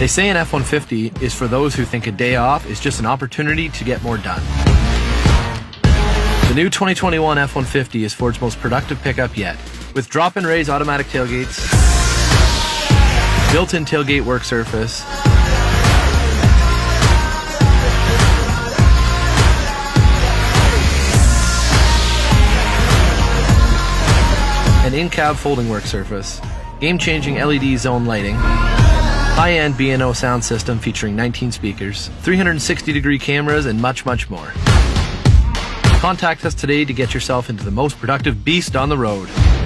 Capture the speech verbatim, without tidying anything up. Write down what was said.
They say an F one fifty is for those who think a day off is just an opportunity to get more done. The new twenty twenty-one F one fifty is Ford's most productive pickup yet, with drop-and raise automatic tailgates, built-in tailgate work surface, an in-cab folding work surface, game-changing L E D zone lighting, high-end B and O sound system featuring nineteen speakers, three hundred sixty degree cameras, and much, much more. Contact us today to get yourself into the most productive beast on the road.